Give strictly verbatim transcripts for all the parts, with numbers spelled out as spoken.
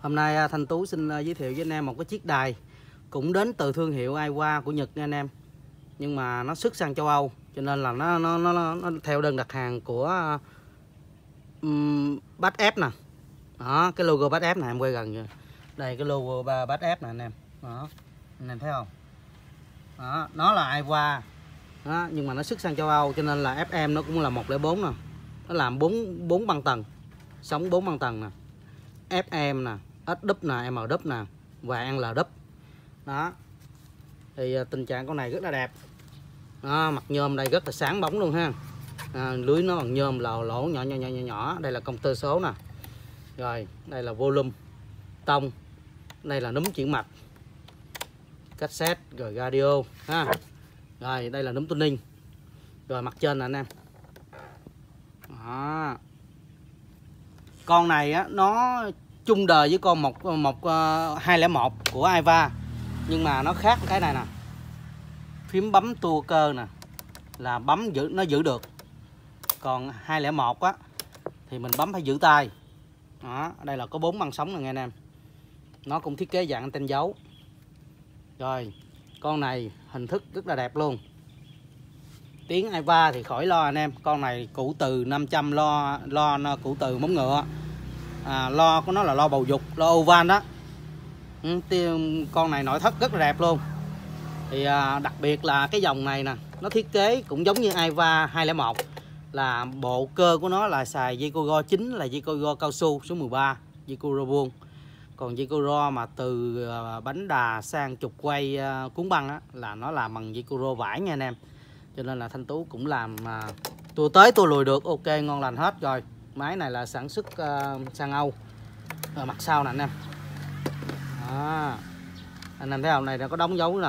Hôm nay Thanh Tú xin giới thiệu với anh em một cái chiếc đài cũng đến từ thương hiệu Aiwa của Nhật nha anh em. Nhưng mà nó xuất sang châu Âu cho nên là nó nó nó, nó theo đơn đặt hàng của um, Bass F nè. Đó, cái logo Bass F này em quay gần kìa. Đây cái logo Bass F nè anh em. Đó. Anh em thấy không? Đó, nó là Aiwa. Đó, nhưng mà nó xuất sang châu Âu cho nên là ép em nó cũng là một không bốn nè. Nó làm bốn bốn băng tầng. Sóng bốn băng tầng nè. ép em nè, ét đúp nè, em đúp nè và en lờ đúp. Đó. Thì tình trạng con này rất là đẹp. Đó, mặt nhôm đây rất là sáng bóng luôn ha. À, lưới nó bằng nhôm lỗ lỗ nhỏ nhỏ nhỏ nhỏ nhỏ. Đây là công tơ số nè. Rồi, đây là volume, tông. Đây là núm chuyển mạch, cassette, rồi radio ha. Rồi, đây là núm tuning. Rồi mặt trên nè anh em. Đó. Con này á nó chung đời với con một một hai không một của Aiwa, nhưng mà nó khác cái này nè. Phím bấm tua cơ nè là bấm giữ nó giữ được. Còn hai không một á thì mình bấm phải giữ tay. Đó, đây là có bốn băng sóng nè nghe anh em. Nó cũng thiết kế dạng anten dấu. Rồi, con này hình thức rất là đẹp luôn. Tiếng Aiwa thì khỏi lo anh em. Con này củ từ năm trăm lo lo củ từ móng ngựa. À, lo của nó là lo bầu dục, lo oval đó. Ừ, con này nội thất rất là đẹp luôn. Thì à, đặc biệt là cái dòng này nè, nó thiết kế cũng giống như Aiwa hai không một, là bộ cơ của nó là xài dây cô ro chính là dây cô ro cao su số mười ba, dây cô ro vuông. Còn dây cô ro mà từ à, bánh đà sang trục quay à, cuốn băng á, là nó làm bằng dây cô ro vải nha anh em. Cho nên là Thanh Tú cũng làm à, tua tới tua lùi được, ok ngon lành hết rồi. Máy này là sản xuất uh, sang Âu. Rồi mặt sau nè anh em. Đó. Anh em thấy không, này nó có đóng dấu nè.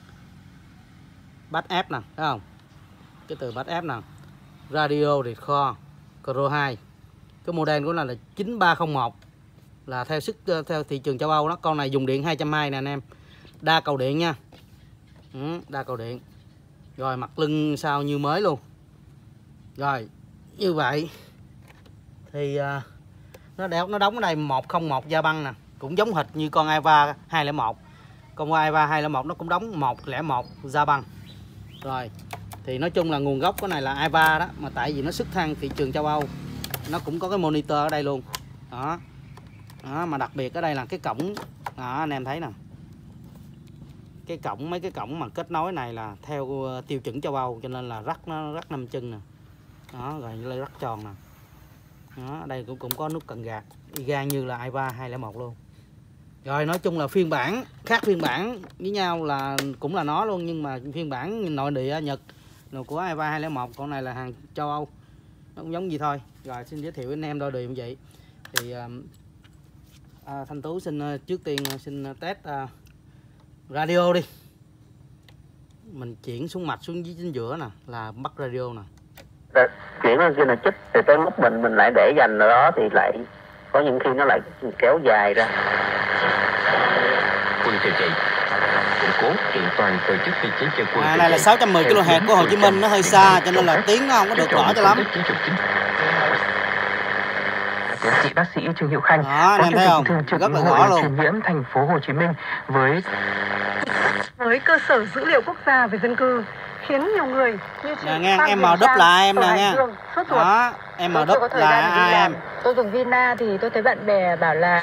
Bass F nè, thấy không? Cái từ Bass F nè. Radio Record Pro hai. Cái model của nó là chín ba không một, là theo sức theo thị trường châu Âu đó. Con này dùng điện hai trăm hai mươi nè anh em. Đa cầu điện nha. Ừ, đa cầu điện. Rồi mặt lưng sau như mới luôn. Rồi, như vậy thì uh, nó đeo nó đóng ở đây một không một da băng nè, cũng giống hệt như con Aiwa hai không một. Con Aiwa hai không một nó cũng đóng một không một da băng. Rồi, thì nói chung là nguồn gốc cái này là Aiwa đó, mà tại vì nó xuất sang thị trường châu Âu, nó cũng có cái monitor ở đây luôn. Đó. Đó, mà đặc biệt ở đây là cái cổng. Đó, anh em thấy nè. Cái cổng, mấy cái cổng mà kết nối này là theo tiêu chuẩn châu Âu, cho nên là rắc nó rắc năm chân nè. Đó, rồi lấy rắc tròn nè. Đó, đây cũng cũng có nút cần gạt y gan như là Aiwa hai không một luôn. Rồi nói chung là phiên bản khác phiên bản với nhau là cũng là nó luôn, nhưng mà phiên bản nội địa Nhật của Aiwa hai không một, con này là hàng châu Âu, nó cũng giống gì thôi. Rồi xin giới thiệu anh em đôi điều như vậy. Thì à, Thanh Tú xin trước tiên xin test à, radio đi. Mình chuyển xuống mạch xuống dưới chính giữa nè, là bắt radio nè. Chuyển lên kia là chích, thì tới lúc mình mình lại để dành ở đó thì lại có những khi nó lại kéo dài ra. Quân điều trị củng cố kiện toàn tổ chức vị trí cho quân. À, này là sáu trăm mười ki lô héc của Hồ Chí Minh, nó hơi xa cho nên là tiếng nó không có được rõ cho lắm. Tiến sĩ bác sĩ Trương Hữu Khanh, đó, anh em thấy không? Rất là rõ luôn. Truyền nhiễm thành phố Hồ Chí Minh với với cơ sở dữ liệu quốc gia về dân cư, khiến nhiều người như chị nè nghe em đúp là em nè nghe. Đó, em đúp là ai em. Tôi dùng Vina thì tôi thấy bạn bè bảo là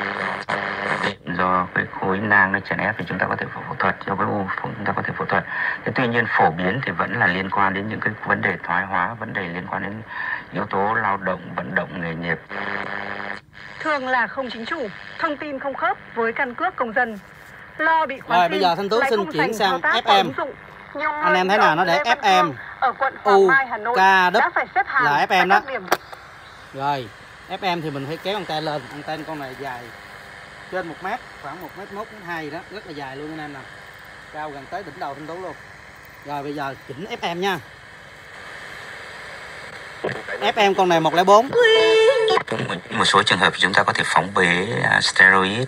do cái khối nang nó chèn ép thì chúng ta có thể phẫu thuật, do cái u chúng ta có thể phẫu thuật. Thế tuy nhiên phổ biến thì vẫn là liên quan đến những cái vấn đề thoái hóa, vấn đề liên quan đến yếu tố lao động, vận động, nghề nghiệp. Thường là không chính chủ, thông tin không khớp với căn cước công dân, lo bị khóa. Rồi bây giờ Thanh Tú xin chuyển sang ép em. Anh em thấy nào, nó để ép em U K đúp là ép em đó. Rồi ép em thì mình phải kéo anten lên. Anten con này dài trên một mét, khoảng một mét một đến hai đó, rất là dài luôn anh em nè, cao gần tới đỉnh đầu Thanh Tú luôn. Rồi bây giờ chỉnh ép em nha. ép em con này một không bốn. Một số trường hợp chúng ta có thể phóng bế steroid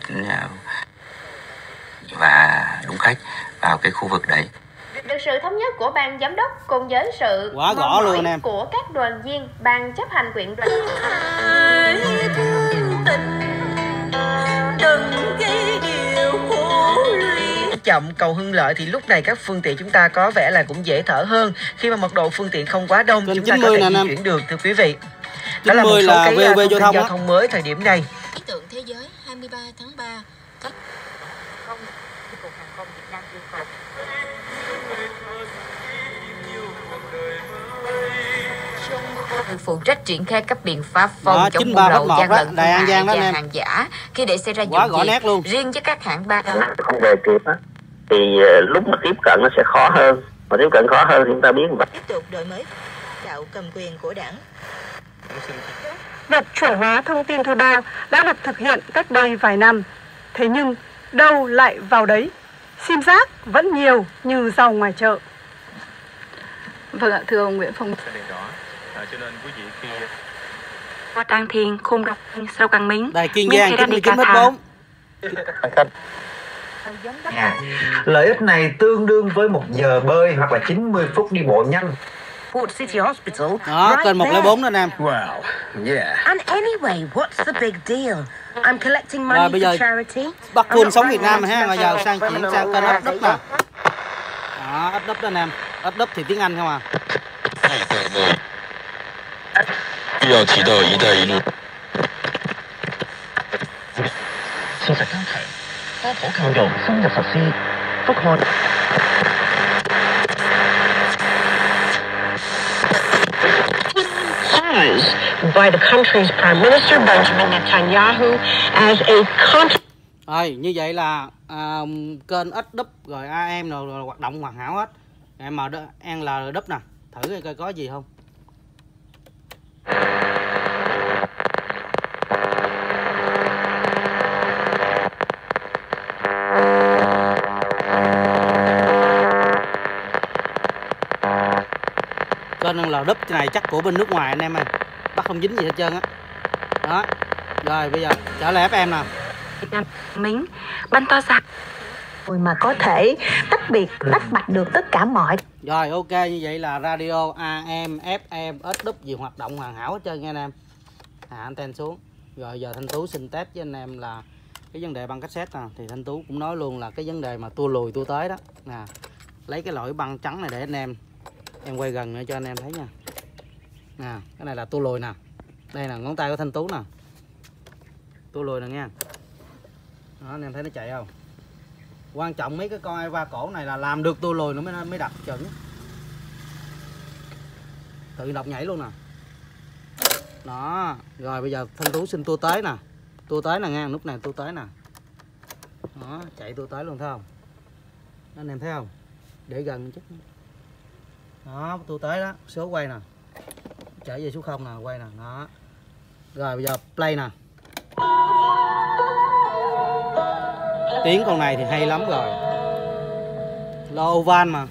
và đúng khách vào cái khu vực đấy. Được sự thống nhất của ban giám đốc cùng với sự quá gõ luôn anh em của các đoàn viên ban chấp hành quyện đoàn. chậm cầu Hưng Lợi thì lúc này các phương tiện chúng ta có vẻ là cũng dễ thở hơn khi mà mật độ phương tiện không quá đông, Kênh chúng ta có thể di chuyển được, thưa quý vị. Đó là một số là cái vê o vê thông tin giao thông, giao thông mới thời điểm này. Khí tượng thế giới hai mươi ba tháng ba. Các Cục Hàng không Việt Nam yêu cầu phụ trách triển khai các biện pháp phòng đó, chống buôn lậu, gian lận thương mại và em. hàng giả khi để xảy ra Quá vụ nét luôn. riêng với các hãng ba không về kịp á thì lúc mà tiếp cận nó sẽ khó hơn, mà tiếp cận khó hơn thì chúng ta biết vậy. tiếp tục đổi mới đạo cầm quyền của đảng. Việc chuẩn hóa thông tin thuê bao đã được thực hiện cách đây vài năm. Thế nhưng đâu lại vào đấy, sim giác vẫn nhiều như rau ngoài chợ. Vâng ạ, thưa ông Nguyễn Phong. Cho nên quý vị khi qua Trang Thiên, Khung Độc, Sâu Căng Mính, Đài Kiên Giang chín mươi chín mét bốn. Lợi ích này tương đương với một giờ bơi hoặc là chín mươi phút đi bộ nhanh. Port City Hospital. Đó, kênh một không bốn đó Nam. Wow, yeah. And anyway, what's the big deal? I'm collecting money for charity. Bắc Quân sống Việt Nam ha, rồi giờ sang chuyển sang kênh ấp đất nè. Đó, ấp đất đó Nam. Ấp đất thì tiếng Anh không à. 必要提到“一带一路”。 事實交提，多普教育深入實施，覆蓋。By the country's Prime Minister Benjamin Netanyahu as a country. Rồi, như vậy là à, kênh ích đúp rồi a em rồi, rồi hoạt động hoàn hảo hết. Em mà ăn là đúp nè, thử coi có gì không. Kênh là đúp này chắc của bên nước ngoài anh em ơi, bắt không dính gì hết trơn á. Đó. Rồi bây giờ trở lại ép em nào. Mính, banh to ra. Rồi mà có thể tách biệt, tách bạch được tất cả mọi. Rồi ok, như vậy là radio a em, ép em, ích đúp gì hoạt động hoàn hảo hết trơn nha anh em. Hạ anten xuống. Rồi giờ Thanh Tú xin test với anh em là cái vấn đề băng cassette nè, thì Thanh Tú cũng nói luôn là cái vấn đề mà tua lùi tua tới đó. Nè. Lấy cái loại băng trắng này để anh em em quay gần nữa cho anh em thấy nha. Nè, cái này là tua lùi nè. Đây là ngón tay của Thanh Tú nè. Tua lùi nè nha. Đó, anh em thấy nó chạy không? Quan trọng mấy cái con Eva cổ này là làm được tua lùi nó mới mới đặt chuẩn. Tự động nhảy luôn nè. Đó, rồi bây giờ Thanh Tú xin tua tới nè. Tua tới nè nha, lúc này tua tới nè. Đó, chạy tua tới luôn thấy không? Đó, anh em thấy không? Để gần chút. Đó, tua tới đó, số quay nè. Chạy về số không nè, quay nè, đó. Rồi bây giờ play nè. Tiếng con này thì hay lắm rồi. Lo oval mà.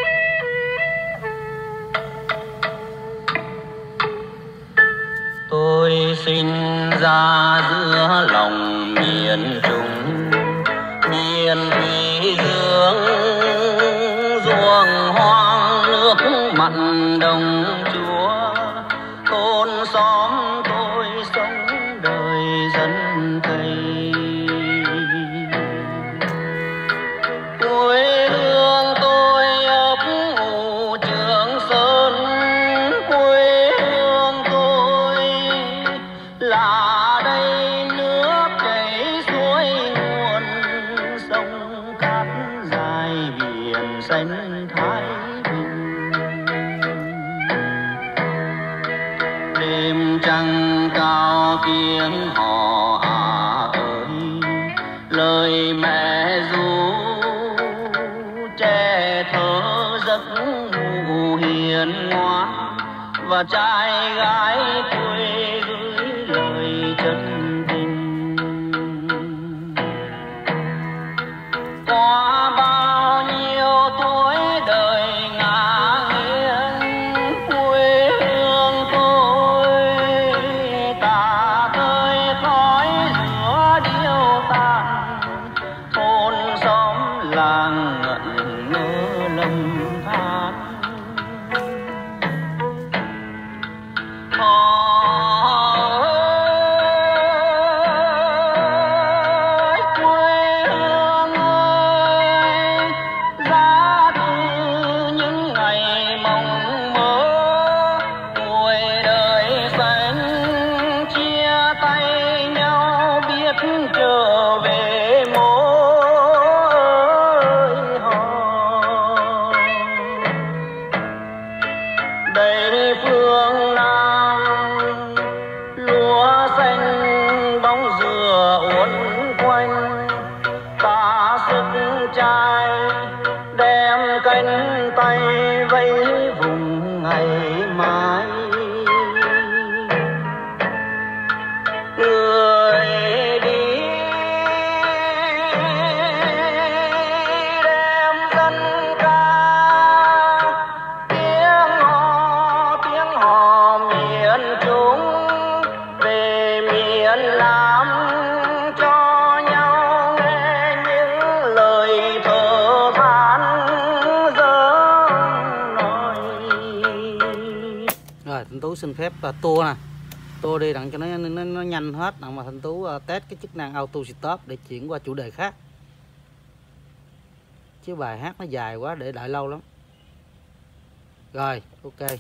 Tôi sinh ra giữa lòng miền Trung, miền thủy dương, ruộng hoang nước mặn đồng chúa. Thôn xóm tôi sống đời dân cày. Quê hương tôi ấp ủ Trường Sơn, quê hương tôi là đây nước chảy xuôi nguồn sông cát dài biển xanh Thái Bình. Đêm trăng cao tiếng hò à ơi, lời mẹ ru trẻ thơ giấc ngủ hiền ngoan, và trai gái quê gửi lời chân tình. Qua bao nhiêu tuổi đời ngả nghiêng, quê hương tôi ta tơi khói giữa điêu tàn. Thôn xóm làng ngẩn ngơ lầm than. Oh Thanh Tú xin phép uh, tua nè, tua đi đặng cho nó nó, nó nhanh hết, đặng mà Thanh Tú uh, test cái chức năng auto stop để chuyển qua chủ đề khác, chứ bài hát nó dài quá để đợi lâu lắm. Rồi, ok.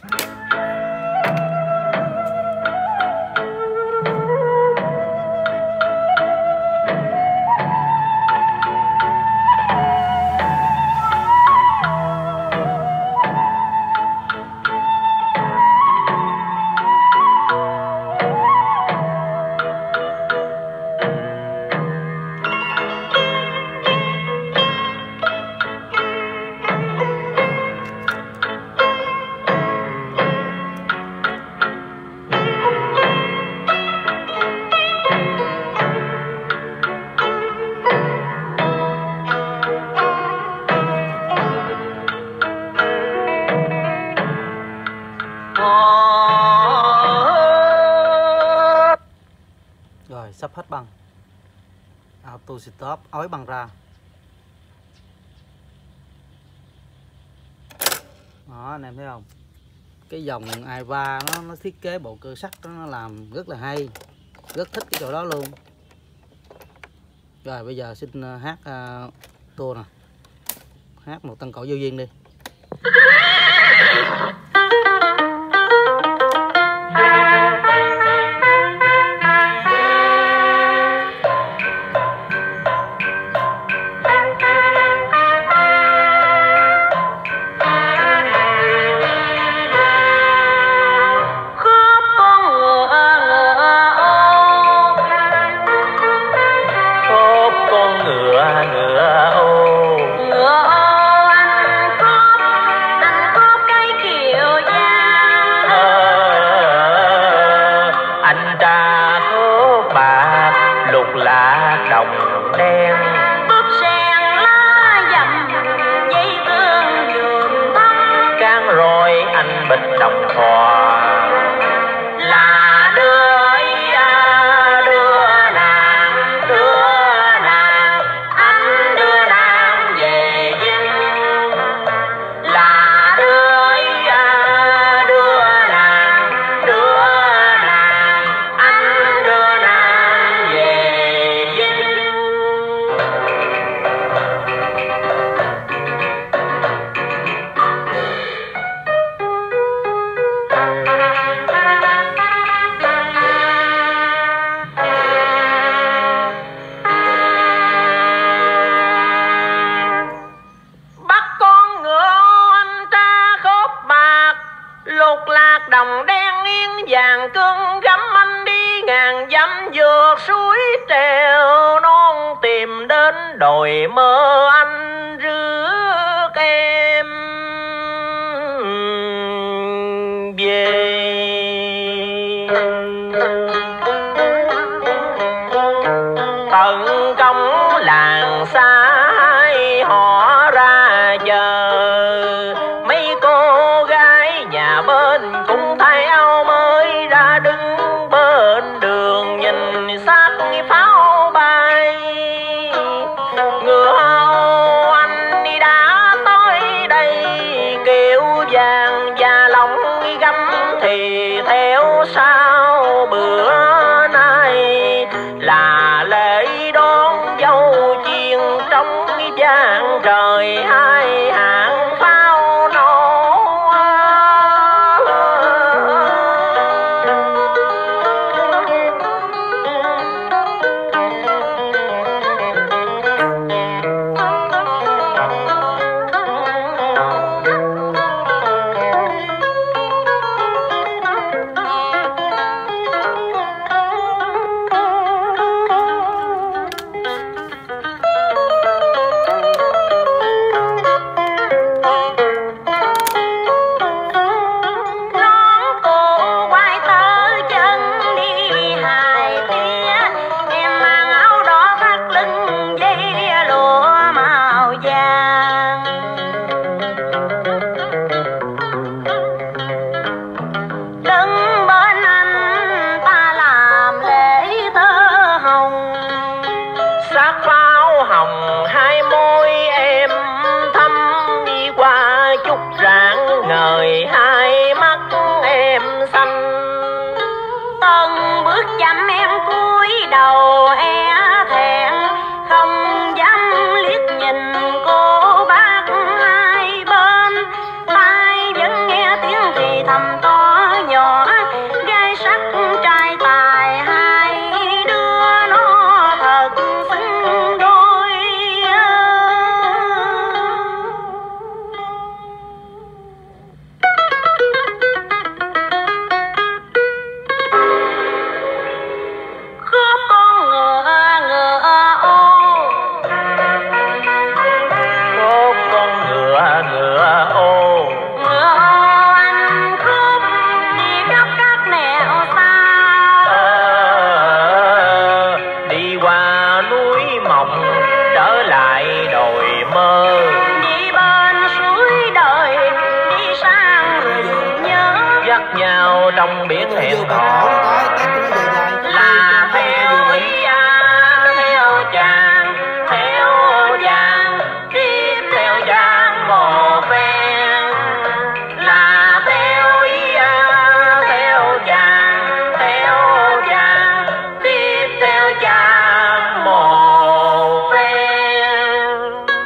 Rồi, sắp hết băng. Auto stop, ói băng ra. Đó, anh em thấy không? Cái dòng Aiva nó nó thiết kế bộ cơ sắt đó, nó làm rất là hay. Rất thích cái chỗ đó luôn. Rồi, bây giờ xin hát uh, tour nè. Hát một tân cổ vô duyên đi. Đồi mơ anh rước em về, tận công làng xa họ ra chờ, mấy cô gái nhà bên cũng thay áo mới ra đứng bên đường nhìn xác pháo bay. Sao bữa nay là lễ đón dâu chiên trong giang trời hai hạng pháo nổ. Ngời hai mắt em đầu e thẹn không dám liếc nhìn cô bác hai bên, tai vẫn nghe tiếng thì thầm to nhỏ, gai sắc trai tài hai đứa nó thật xứng đôi. Khúc con ngựa ngựa ô, khúc con ngựa ngựa ô, ngựa ô anh khúc đi khắp các nẻo xa, ờ, đi qua núi mộng trở lại đồi mơ, đi bên suối đời đi sang rừng nhớ, dắt nhau trong biển hẹn hò, là theo ý a theo chàng theo chàng tiếp theo chàng một phen, là theo ý a theo chàng theo chàng tiếp theo chàng một phen.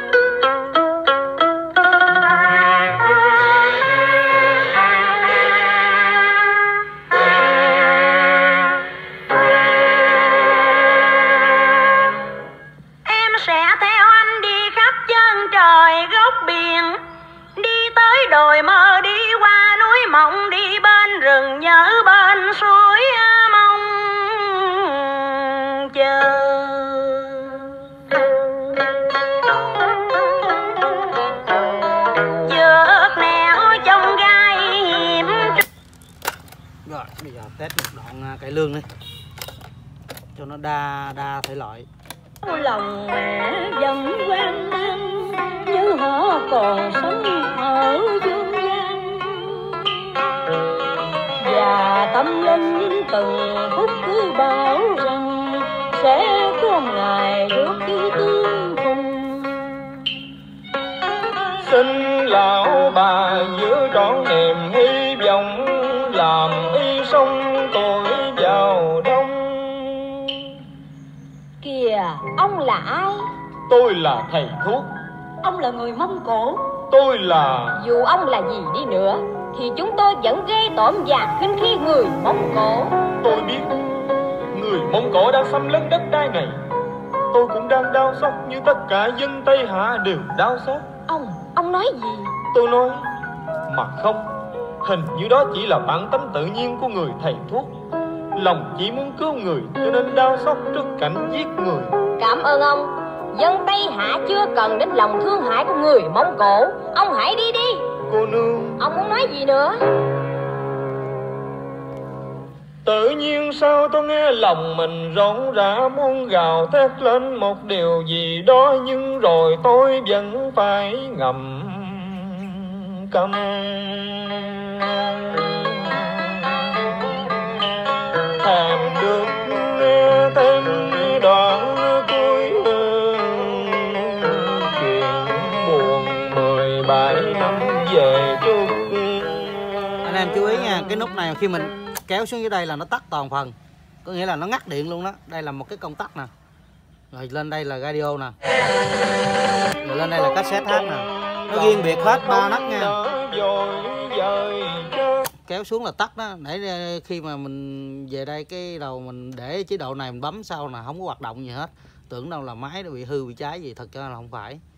Em sẽ theo anh đi khắp chân trời góc biển, đi tới đồi mơ, đi qua núi mộng, đi bên rừng nhớ, bên suối mong chờ. Vượt nẻo trong gai hiểm Rồi bây giờ test một đoạn à, cải lương đi cho nó đa đa thể loại. lòng mẹ vẫn quan mang như họ còn sống ở dương gian, và tâm linh từng phút cứ bảo rằng sẽ có ngày được yêu tương cùng. Xin lão bà giữ trọn niềm hy vọng, làm y sông tôi vào đông. Kìa, ông là ai? Tôi là thầy thuốc. Ông là người Mông Cổ. Tôi là... Dù ông là gì đi nữa thì chúng tôi vẫn ghê tởm và khinh khi người Mông Cổ. Tôi biết người Mông Cổ đang xâm lấn đất đai này. Tôi cũng đang đau xót như tất cả dân Tây Hạ đều đau xót. Ông, ông nói gì? Tôi nói mà không, hình như đó chỉ là bản tính tự nhiên của người thầy thuốc. Lòng chỉ muốn cứu người cho nên đau xót trước cảnh giết người. Cảm ơn ông. Dân Tây Hạ chưa cần đến lòng thương hại của người Mông Cổ. Ông hãy đi đi. Cô nương, ông muốn nói gì nữa? tự nhiên sao tôi nghe lòng mình rộn rã muốn gào thét lên một điều gì đó, nhưng rồi tôi vẫn phải ngậm câm. Thèm được nghe thêm đoạn cuối chuyện buồn mười bảy năm về trước. Anh em chú ý nha, cái nút này khi mình kéo xuống dưới đây là nó tắt toàn phần, có nghĩa là nó ngắt điện luôn đó. Đây là một cái công tắc nè, rồi lên đây là radio nè, rồi lên đây là cassette hát nè, nó riêng biệt hết ba nấc nha. Kéo xuống là tắt đó, để khi mà mình về đây cái đầu mình để chế độ này mình bấm sau là không có hoạt động gì hết, tưởng đâu là máy nó bị hư bị cháy gì, thật ra là không phải.